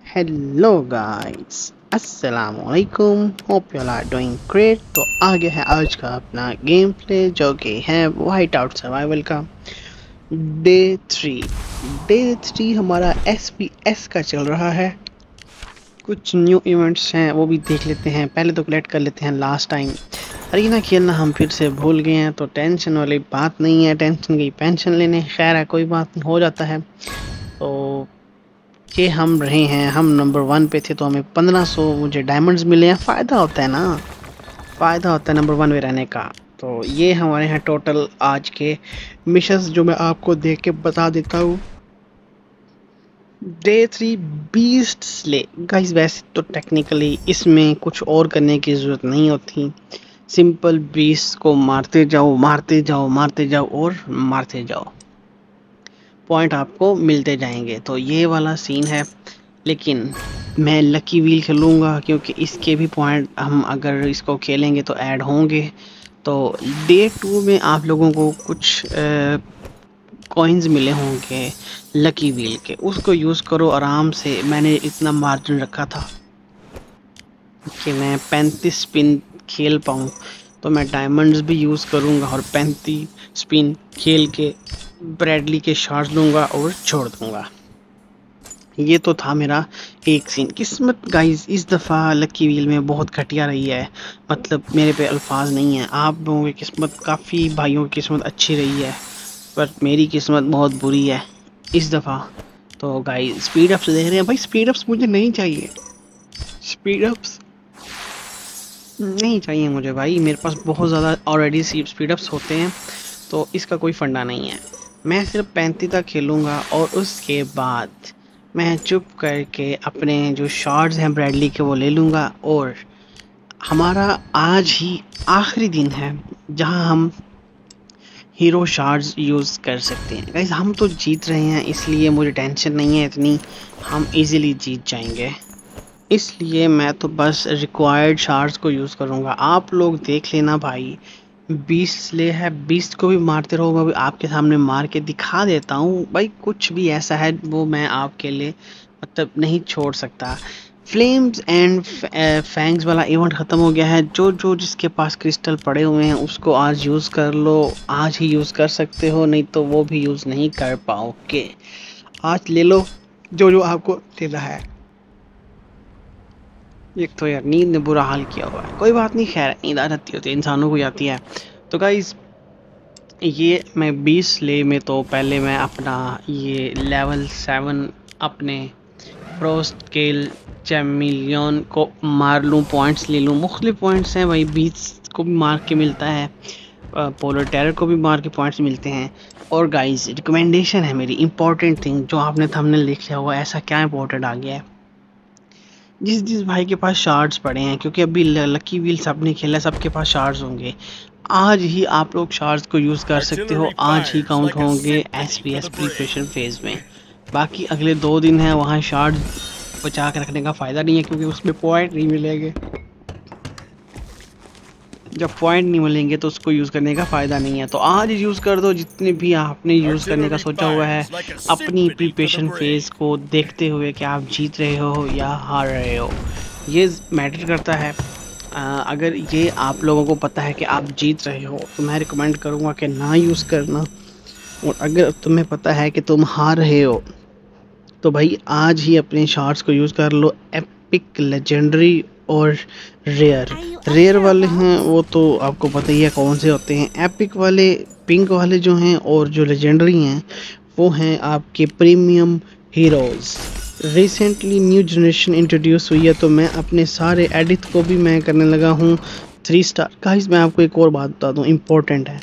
Hello guys, अस्सलाम वालेकुम। Hope you are doing great. तो आगे है आज का अपना गेम प्ले जो कि है वाइट आउट सर्वाइवल का डे 3। डे 3 हमारा SPS का चल रहा है। कुछ न्यू इवेंट्स हैं वो भी देख लेते हैं। पहले तो कलेक्ट कर लेते हैं लास्ट टाइम अरीना खेलना हम फिर से भूल गए हैं, तो टेंशन वाली बात नहीं है। टेंशन की पेंशन लेने, खैर है कोई बात नहीं, हो जाता है। तो ये हम रहे हैं, हम नंबर 1 पे थे तो हमें 1500 मुझे डायमंड्स मिले हैं। फ़ायदा होता है ना, फ़ायदा होता है नंबर 1 में रहने का। तो ये हमारे हैं टोटल आज के मिशंस जो मैं आपको देख के बता देता हूँ। Day 3 beast slay. गाइस वैसे तो टेक्निकली इसमें कुछ और करने की ज़रूरत नहीं होती। सिंपल बीस्ट को मारते जाओ मारते जाओ मारते जाओ और मारते जाओ, पॉइंट आपको मिलते जाएंगे। तो ये वाला सीन है। लेकिन मैं लकी व्हील खेलूँगा क्योंकि इसके भी पॉइंट हम अगर इसको खेलेंगे तो ऐड होंगे। तो डे 2 में आप लोगों को कुछ कॉइन्स मिले होंगे लकी व्हील के, उसको यूज़ करो आराम से। मैंने इतना मार्जिन रखा था कि मैं 35 स्पिन खेल पाऊँ, तो मैं डायमंड्स भी यूज़ करूँगा और 35 स्पिन खेल के ब्रैडली के शॉट्स लूँगा और छोड़ दूँगा। ये तो था मेरा एक सीन। किस्मत गाइस इस दफ़ा लकी व्हील में बहुत घटिया रही है, मतलब मेरे पे अल्फाज नहीं है। आप लोगों की किस्मत, काफ़ी भाइयों की किस्मत अच्छी रही है, पर मेरी किस्मत बहुत बुरी है इस दफ़ा। तो गाइस स्पीड अप्स देख रहे हैं भाई, स्पीड अप्स मुझे नहीं चाहिए, स्पीड अप्स नहीं चाहिए मुझे भाई। मेरे पास बहुत ज़्यादा ऑलरेडी स्पीड अप्स होते हैं, तो इसका कोई फंडा नहीं है। मैं सिर्फ 35 तक खेलूँगा और उसके बाद मैं चुप करके अपने जो शॉट्स हैं ब्रैडली के वो ले लूँगा। और हमारा आज ही आखिरी दिन है जहां हम हीरो शॉट्स यूज़ कर सकते हैं। गाइस हम तो जीत रहे हैं इसलिए मुझे टेंशन नहीं है इतनी, हम इजीली जीत जाएंगे। इसलिए मैं तो बस रिक्वायर्ड शॉट्स को यूज़ करूँगा। आप लोग देख लेना भाई, 20 ले है, 20 को भी मारते रहो। मैं भी आपके सामने मार के दिखा देता हूँ भाई, कुछ भी ऐसा है वो मैं आपके लिए मतलब नहीं छोड़ सकता। फ्लेम्स एंड फैंग्स वाला इवेंट ख़त्म हो गया है। जो जो जिसके पास क्रिस्टल पड़े हुए हैं उसको आज यूज़ कर लो, आज ही यूज़ कर सकते हो, नहीं तो वो भी यूज़ नहीं कर पाओगे। आज ले लो जो जो आपको लेना है। एक तो यार नींद ने बुरा हाल किया हुआ है, कोई बात नहीं, खैर नींद आ जाती होती है, इंसानों को आती है। तो गाइस ये मैं 20 ले में तो पहले मैं अपना ये लेवल 7 अपने प्रो स्केल चैम्पियन को मार लूँ, पॉइंट्स ले लूँ। मुख्तलिफ पॉइंट्स हैं भाई, 20 को भी मार के मिलता है, पोलर टेरर को भी मार के पॉइंट्स मिलते हैं। और गाइस रिकमेंडेशन है मेरी, इंपॉर्टेंट थिंग जो आपने थंबनेल देख लिया होगा, ऐसा क्या इंपॉर्टेंट आ गया है। जिस जिस भाई के पास शार्ड्स पड़े हैं, क्योंकि अभी लकी व्हील सबने खेला, सबके पास शार्ड्स होंगे, आज ही आप लोग शार्ड्स को यूज़ कर सकते हो। आज ही काउंट होंगे SPS प्रिपरेशन फेज में। बाकी अगले 2 दिन हैं, वहाँ शार्ड बचा के रखने का फ़ायदा नहीं है क्योंकि उसमें पॉइंट नहीं मिलेंगे। जब पॉइंट नहीं मिलेंगे तो उसको यूज़ करने का फ़ायदा नहीं है। तो आज यूज़ कर दो जितने भी आपने यूज़ करने का सोचा हुआ है, अपनी प्रिपरेशन फेज़ को देखते हुए कि आप जीत रहे हो या हार रहे हो, ये मैटर करता है। अगर ये आप लोगों को पता है कि आप जीत रहे हो तो मैं रिकमेंड करूँगा कि ना यूज़ करना। और अगर तुम्हें पता है कि तुम हार रहे हो तो भाई आज ही अपने शॉट्स को यूज़ कर लो। एपिक, लेजेंडरी और रेयर वाले हैं वो तो आपको पता ही है कौन से होते हैं। एपिक वाले पिंक वाले जो हैं, और जो लेजेंडरी हैं वो हैं आपके premium heroes. Recently new generation introduce हुई है, तो मैं अपने सारे एडिट को भी मैं करने लगा हूँ 3 स्टार। गाइस मैं आपको एक और बात बता दूँ, इम्पोर्टेंट है,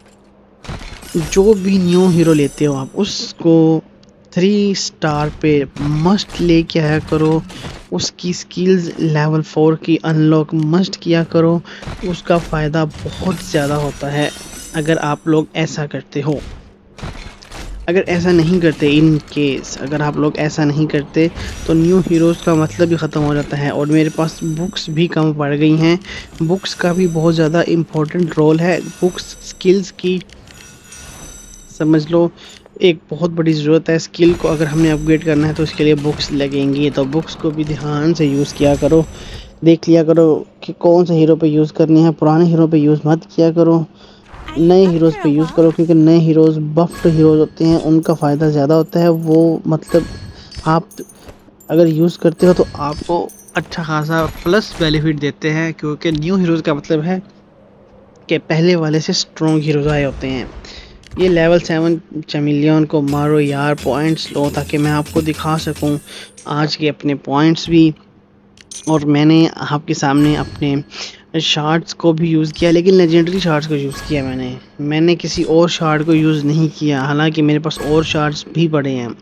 जो भी न्यू हीरो लेते हो आप उसको 3 स्टार पे मस्ट लेके आया करो। उसकी स्किल्स लेवल 4 की अनलॉक मस्ट किया करो, उसका फ़ायदा बहुत ज़्यादा होता है अगर आप लोग ऐसा करते हो। अगर ऐसा नहीं करते, इन केस अगर आप लोग ऐसा नहीं करते तो न्यू हीरोज़ का मतलब ही ख़त्म हो जाता है। और मेरे पास बुक्स भी कम पड़ गई हैं, बुक्स का भी बहुत ज़्यादा इम्पोर्टेंट रोल है। बुक्स स्किल्स की समझ लो एक बहुत बड़ी ज़रूरत है। स्किल को अगर हमने अपग्रेड करना है तो उसके लिए बुक्स लगेंगी, तो बुक्स को भी ध्यान से यूज़ किया करो। देख लिया करो कि कौन सा हीरो पे यूज़ करनी है। पुराने हीरो पे यूज़ मत किया करो, नए हीरोज़ पे यूज़ करो, क्योंकि नए हीरोज़ बफ्ड हीरोज़ होते हैं, उनका फ़ायदा ज़्यादा होता है। वो मतलब आप अगर यूज़ करते हो तो आपको अच्छा खासा प्लस बेनिफिट देते हैं, क्योंकि न्यू हीरोज़ का मतलब है कि पहले वाले से स्ट्रॉन्ग हीरोज़ आए होते हैं। ये लेवल 7 चैमेलियन को मारो यार, पॉइंट्स लो ताकि मैं आपको दिखा सकूं आज के अपने पॉइंट्स भी। और मैंने आपके सामने अपने शार्ट्स को भी यूज़ किया, लेकिन लेजेंडरी शार्ट्स को यूज़ किया मैंने किसी और शार्ट को यूज़ नहीं किया, हालांकि मेरे पास और शार्ट्स भी पड़े हैं।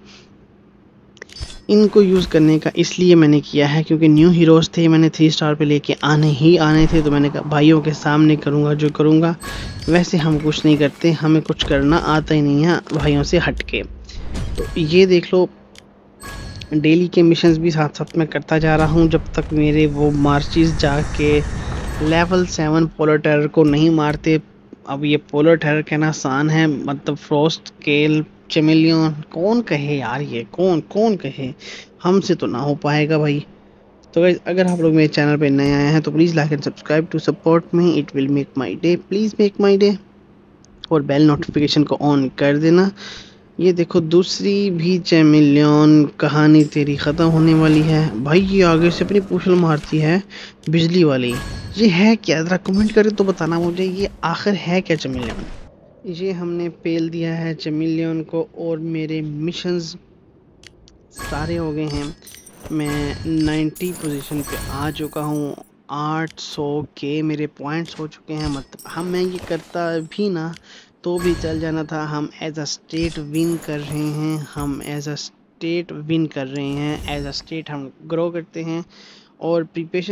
इनको यूज़ करने का इसलिए मैंने किया है क्योंकि न्यू हीरोज़ थे, मैंने 3 स्टार पे लेके आने ही आने थे, तो मैंने कहा भाइयों के सामने करूँगा जो करूँगा। वैसे हम कुछ नहीं करते, हमें कुछ करना आता ही नहीं है भाइयों से हट के। तो ये देख लो, डेली के मिशंस भी साथ साथ मैं करता जा रहा हूँ जब तक मेरे वो मार्चिस जाके लेवल 7 पोलर टेरर को नहीं मारते। अब ये पोलर टेरर कहना आसान है, मतलब फ्रॉस्ट स्केल चैमेलियन कौन कहे यार, ये कौन कौन कहे, हमसे तो ना हो पाएगा भाई। तो गाइस, अगर आप लोग मेरे चैनल पे नए आए हैं तो please like and subscribe to support me, it will make my day, please make my day. और बेल नोटिफिकेशन को ऑन कर देना। ये देखो दूसरी भी चैमेलियन कहानी तेरी ख़त्म होने वाली है भाई। ये आगे से अपनी पूछल मारती है बिजली वाली, ये है क्या? ज़रा कमेंट करके तो बताना मुझे, ये आखिर है क्या चैमेलियन। ये हमने पेल दिया है चैमेलियन को और मेरे मिशंस सारे हो गए हैं। मैं 90 पोजीशन पे आ चुका हूँ, 800 के मेरे पॉइंट्स हो चुके हैं। मतलब मैं ये करता भी ना तो भी चल जाना था। हम एज अ स्टेट विन कर रहे हैं, हम एज अ स्टेट विन कर रहे हैं, एज अ स्टेट हम ग्रो करते हैं। और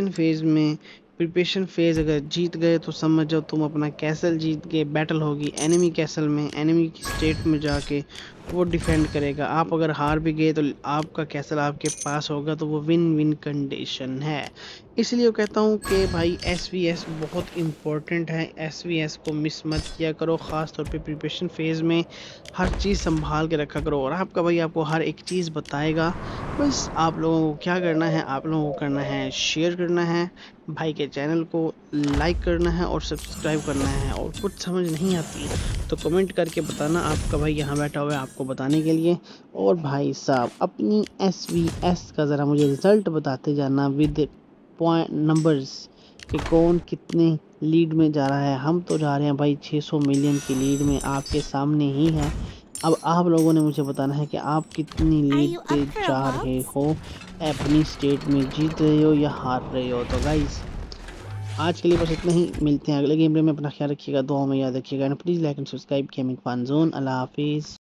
प्रिपरेशन फेज अगर जीत गए तो समझ जाओ तुम अपना कैसल जीत गए। बैटल होगी एनिमी कैसल में, एनिमी की स्टेट में जाके वो डिफेंड करेगा। आप अगर हार भी गए तो आपका कैसल आपके पास होगा, तो वो विन विन कंडीशन है। इसलिए कहता हूँ कि भाई एसवीएस बहुत इम्पोर्टेंट है, एसवीएस को मिस मत किया करो, ख़ास तौर पे प्रिपरेशन फेज़ में हर चीज़ संभाल के रखा करो। और आपका भाई आपको हर एक चीज़ बताएगा। बस आप लोगों को क्या करना है, आप लोगों को करना है शेयर करना है, भाई के चैनल को लाइक करना है और सब्सक्राइब करना है। और कुछ समझ नहीं आती तो कमेंट करके बताना, आपका भाई यहाँ बैठा हुआ है आपको बताने के लिए। और भाई साहब अपनी एसवीएस का ज़रा मुझे रिज़ल्ट बताते जाना विद पॉइंट नंबर्स कि कौन कितने लीड में जा रहा है। हम तो जा रहे हैं भाई 600 मिलियन की लीड में, आपके सामने ही है। अब आप लोगों ने मुझे बताना है कि आप कितनी लीड पे जा रहे हो, अपनी स्टेट में जीत रहे हो या हार रहे हो। तो गाइस आज के लिए बस इतना ही, मिलते हैं अगले गेम में। अपना ख्याल रखिएगा, दुआओं में याद रखिएगा, and please like and subscribe gaming fun zone. अल्लाह हाफिज़।